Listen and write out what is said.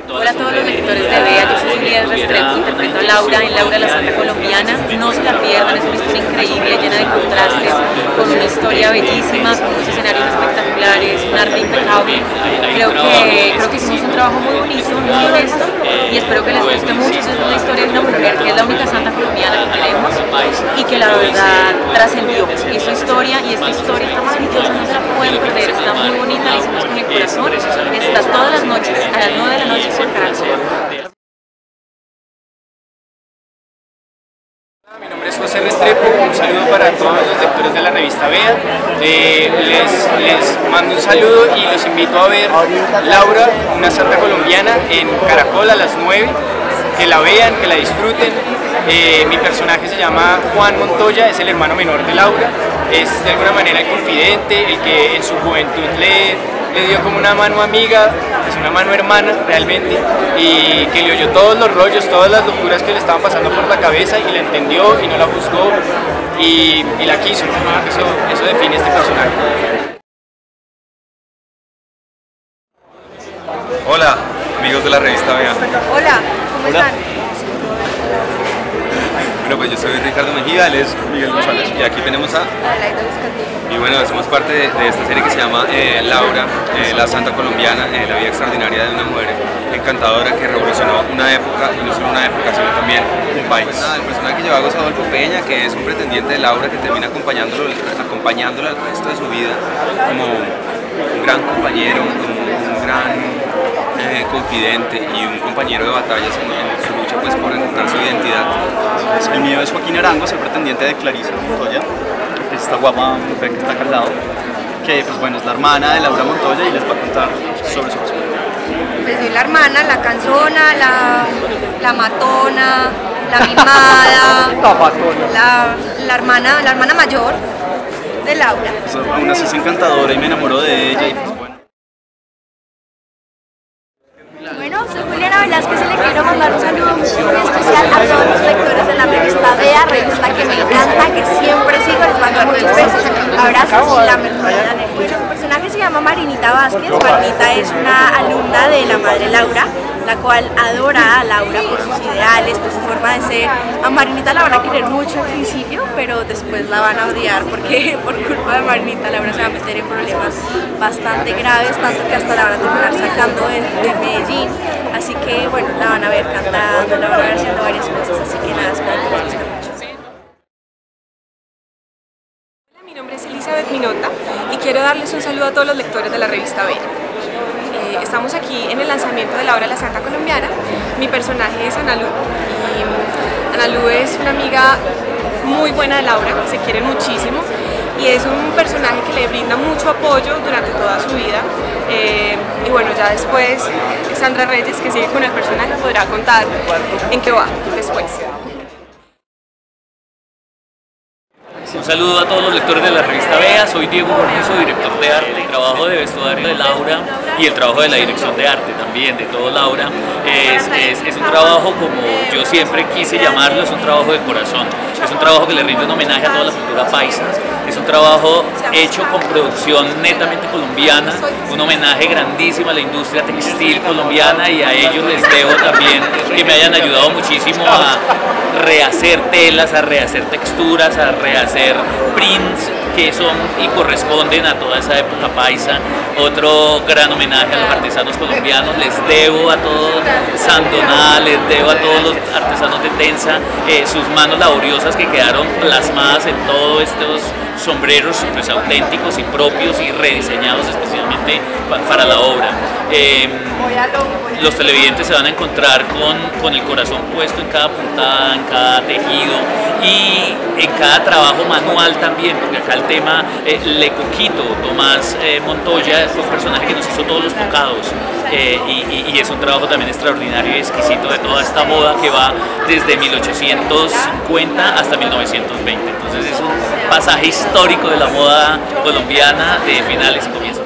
Hola a todos los lectores de Bea, yo soy Julieta Restrepo, interpreto a Laura en Laura la Santa Colombiana. No se la pierdan, es una historia increíble, llena de contrastes, con una historia bellísima, con unos escenarios espectaculares, un arte impecable. Creo que hicimos un trabajo muy bonito, muy honesto, y espero que les guste mucho. Es una historia de una mujer que es la única santa colombiana que tenemos y que la verdad trascendió. Y su historia, y esta historia está maravillosa, no se la pueden perder, está muy bonita, la hicimos con el corazón, está todas las noches, a las 9 de la noche por Caracol. Mi nombre es José Restrepo, un saludo para todos los lectores de la revista Bea. Les mando un saludo y los invito a ver Laura, una santa colombiana, en Caracol a las 9. Que la vean, que la disfruten. Mi personaje se llama Juan Montoya, es el hermano menor de Laura. Es de alguna manera el confidente, el que en su juventud le dio como una mano amiga, es una mano hermana realmente, y que le oyó todos los rollos, todas las locuras que le estaban pasando por la cabeza y la entendió y no la juzgó y la quiso. Eso define este personaje. Hola, amigos de la revista Bea. Hola, ¿cómo están? Bueno, pues yo soy Ricardo Mejía, él es Miguel González y aquí tenemos a... Y bueno, somos parte de esta serie que se llama Laura, la santa colombiana, la vida extraordinaria de una mujer encantadora que revolucionó una época, y no solo una época, sino también un país. El personaje que lleva es Adolfo Peña, que es un pretendiente de Laura que termina acompañándolo al resto de su vida como un gran compañero, un gran confidente y un compañero de batallas en su lucha pues, por encontrar su identidad. El mío es Joaquín Arango, soy pretendiente de Clarisa Montoya, que es esta guapa mujer que está acá al lado, que pues, bueno, es la hermana de Laura Montoya y les va a contar sobre su personaje. Pues soy la hermana, la cansona, la matona, la mimada, la hermana mayor de Laura. Pues, aún así es encantadora y me enamoro de ella y pues bueno. Bueno, soy Juliana Velázquez y le quiero mandar un saludo muy especial a todos los lectores de la revista Bea, revista que me encanta, que siempre sigo, les mando muchos besos, abrazos y la mejor energía. Bueno, mi personaje se llama Marinita Vázquez. Marinita es una alumna de la madre Laura, la cual adora a Laura por sus ideales, por su forma de ser. A Marinita la van a querer mucho al principio, pero después la van a odiar porque por culpa de Marinita Laura se va a meter en problemas bastante graves, tanto que hasta la van a terminar sacando de Medellín. Así que bueno, la van a ver cantando, la van a ver haciendo varias cosas, así que nada, espero que les guste mucho. Hola, mi nombre es Elizabeth Minota y quiero darles un saludo a todos los lectores de la revista Bea. Estamos aquí en el lanzamiento de Laura la Santa Colombiana. Mi personaje es Analu y Analu es una amiga muy buena de Laura, se quieren muchísimo y es un personaje que le brinda mucho apoyo durante toda su vida. Y bueno, ya después Sandra Reyes, que sigue con el personaje, podrá contar en qué va después. Un saludo a todos los lectores de la revista Bea, soy Diego Bornizo, director de arte, el trabajo de vestuario de Laura y el trabajo de la dirección de arte también, de todo Laura, es un trabajo como yo siempre quise llamarlo, es un trabajo de corazón, es un trabajo que le rinde un homenaje a toda la cultura paisa, es un trabajo hecho con producción netamente colombiana, un homenaje grandísimo a la industria textil colombiana y a ellos les debo también que me hayan ayudado muchísimo a rehacer telas, a rehacer texturas, a rehacer prints que son y corresponden a toda esa época paisa. Otro gran homenaje a los artesanos colombianos, les debo a todos Sandoná, les debo a todos los artesanos de Tensa, sus manos laboriosas que quedaron plasmadas en todos estos sombreros pues, auténticos y propios y rediseñados especialmente para la obra. Los televidentes se van a encontrar con el corazón puesto en cada puntada, en cada tejido y en cada trabajo manual también, porque acá el tema Le Coquito, Tomás Montoya, es un personaje que nos hizo todos los tocados y es un trabajo también extraordinario y exquisito de toda esta moda que va desde 1850 hasta 1920. Entonces es un pasaje histórico de la moda colombiana de finales y comienzos.